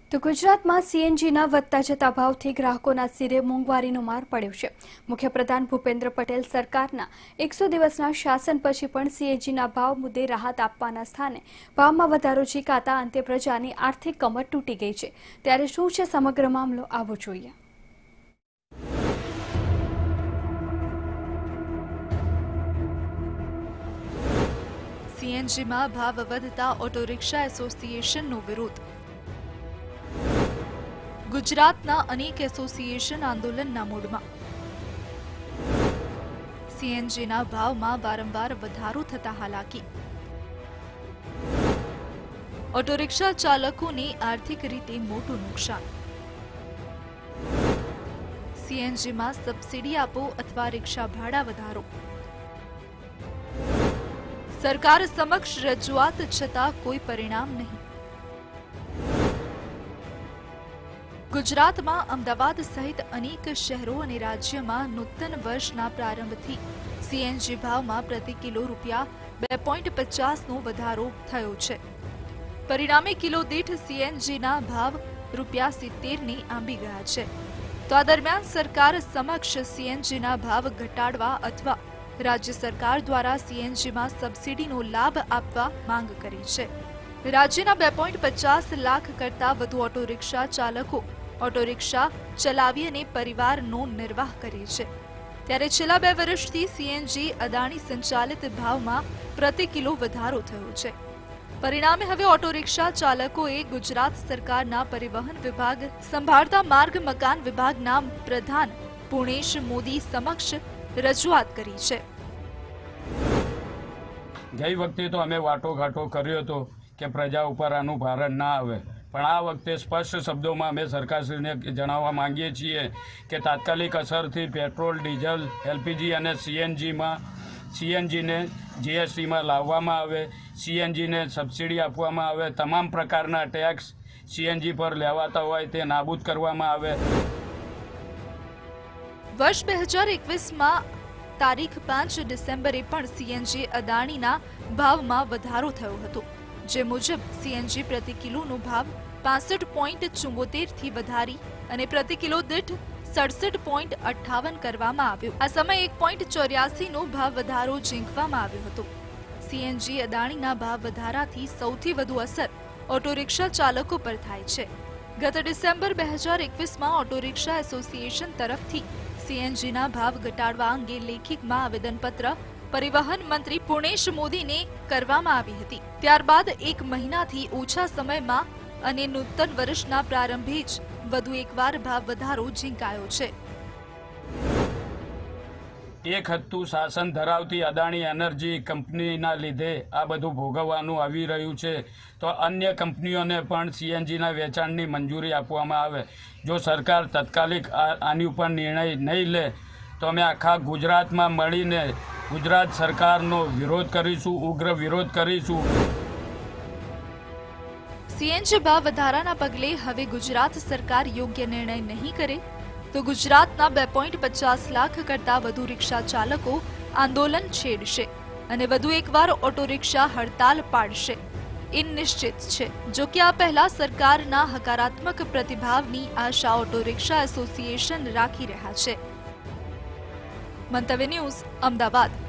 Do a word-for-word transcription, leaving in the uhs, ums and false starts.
તો ગુજરાતમાં સીએનજીના વધતા જતા ભાવથી ગ્રાહકોના સિરે મોંઘવારીનો માર પડ્યો છે। મુખ્યપ્રધાન ભૂપેન્દ્ર પટેલ સરકારના એકસો દિવસના શાસન પછી પણ સીએનજીના ભાવ મુદ્દે રાહત આપવાના સ્થાને ભાવમાં વધારો ઝીકાતા અંતે પ્રજાની આર્થિક કમર તૂટી ગઈ છે। ત્યારે શું છે સમગ્ર મામલો, આવો જોઈએ। સીએનજીમાં ભાવ વધતા ઓટો રિક્ષા એસોસિએશનનો વિરોધ। ગુજરાતના અનેક એસોસિએશન આંદોલનના મૂડમાં। સીએનજીના ભાવમાં વારંવાર વધારો થતા હાલાકી। ઓટો રિક્ષા ચાલકોને આર્થિક રીતે મોટું નુકસાન। સીએનજીમાં સબસિડી આપો અથવા રિક્ષા ભાડા વધારો। સરકાર સમક્ષ રજૂઆત છતાં કોઈ પરિણામ નહીં। ગુજરાતમાં અમદાવાદ સહિત અનેક શહેરો અને રાજ્યમાં નૂતન વર્ષના પ્રારંભથી સીએનજી ભાવમાં પ્રતિ કિલો રૂપિયા બે પોઈન્ટ પચાસનો વધારો થયો છે। પરિણામે કિલો દીઠ સીએનજીના ભાવ રૂપિયા સિત્તેરને આંબી ગયા છે। તો આ દરમિયાન સરકાર સમક્ષ સીએનજીના ભાવ ઘટાડવા અથવા રાજ્ય સરકાર દ્વારા સીએનજીમાં સબસિડીનો લાભ આપવા માંગ કરી છે। રાજ્યના બે પોઈન્ટ પચાસ લાખ કરતાં વધુ ઓટો રિક્ષા ચાલકો ઓટો રિક્ષા ચલાવી અને પરિવારનો નિર્વાહ કરે છે। ત્યારે છેલ્લા બે વર્ષથી સીએનજી અદાણી સંચાલિત ભાવમાં પ્રતિ કિલો વધારો થયો છે। પરિણામે હવે ઓટો રિક્ષા ચાલકોએ ગુજરાત સરકારના પરિવહન વિભાગ સંભાળતા માર્ગ મકાન વિભાગના પ્રધાન પુણેશ મોદી સમક્ષ રજૂઆત કરી છે। ગઈ વખતે તો અમે વાટોઘાટો કર્યો હતો કે પ્રજા ઉપર આનું ભારણ ના આવે, પણ આ વખતે સ્પષ્ટ શબ્દોમાં અમે સરકારશ્રીને જણાવવા માંગીએ છીએ કે તાત્કાલિક અસરથી પેટ્રોલ, ડીઝલ, એલપીજી અને સીએનજીમાં સીએનજીને જીએસટીમાં લાવવામાં આવે, સીએનજીને સબસિડી આપવામાં આવે, તમામ પ્રકારના ટેક્સ સીએનજી પર લેવાતા હોય તે નાબૂદ કરવામાં આવે। વર્ષ બે હજાર એકવીસમાં તારીખ પાંચ ડિસેમ્બરે પણ સીએનજી અદાણીના ભાવમાં વધારો થયો હતો, જે મુજબ સીએનજી પ્રતિ કિલોનો ભાવ પાસઠ પોઈન્ટ ચુંબોતેરથી વધારી અને પ્રતિ કિલો દીઠ સડસઠ પોઈન્ટ અઠ્ઠાવન કરવામાં આવ્યો। આ સમયે એક પોઈન્ટ ચોર્યાસીનો ભાવ વધારો ઝીંકવામાં આવ્યો હતો। સીએનજી અદાણીના ભાવ વધારાથી સૌથી વધુ અસર ઓટો રિક્ષા ચાલકો પર થાય છે। ગત ડિસેમ્બર બે હજાર એકવીસમાં ઓટો રિક્ષા એસોસિએશન તરફથી સીએનજીના ભાવ ઘટાડવા અંગે લેખિતમાં આવેદનપત્ર પરિવહન મંત્રી પુણેશ મોદીને કરવામાં આવી હતી। ત્યારબાદ એક મહિનાથી ઓછા સમયમાં અને નૂતન વર્ષના પ્રારંભે જ વધુ એકવાર ભાવ વધારો ઝીંકાયો છે। એક હતું શાસન ધરાવતી અદાણી એનર્જી કંપનીના લીધે આ બધું ભોગવવાનું આવી રહ્યું છે, તો અન્ય કંપનીઓને પણ સીએનજીના વેચાણની મંજૂરી આપવામાં આવે। જો સરકાર તાત્કાલિક આની ઉપર નિર્ણય નહીં લે તો અમે આખા ગુજરાતમાં મળીને ગુજરાત સરકારનો વિરોધ કરીશું, ઉગ્ર વિરોધ કરીશું। સીએનજી ભાવ વધારાના પગલે હવે ગુજરાત સરકાર યોગ્ય નિર્ણય નહીં કરે તો ગુજરાતના બે પોઈન્ટ પચાસ લાખ કરતાં વધુ રિક્ષા ચાલકો આંદોલન છેડશે અને વધુ એકવાર ઓટો રિક્ષા હડતાલ પાડશે એ નિશ્ચિત છે। જો કે આ પહેલા સરકારના હકારાત્મક પ્રતિભાવની આશા ઓટો રિક્ષા એસોસિએશન રાખી રહ્યા છે। મંતવ્ય ન્યૂઝ, અમદાવાદ।